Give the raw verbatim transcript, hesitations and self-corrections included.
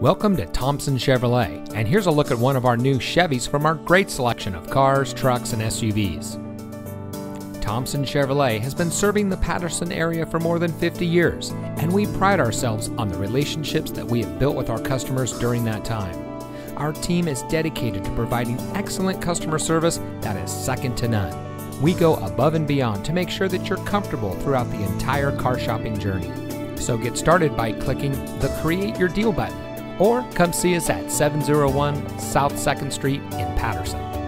Welcome to Thompson Chevrolet, and here's a look at one of our new Chevys from our great selection of cars, trucks, and S U Vs. Thompson Chevrolet has been serving the Patterson area for more than fifty years, and we pride ourselves on the relationships that we have built with our customers during that time. Our team is dedicated to providing excellent customer service that is second to none. We go above and beyond to make sure that you're comfortable throughout the entire car shopping journey. So get started by clicking the Create Your Deal button, or come see us at seven oh one South second Street in Patterson.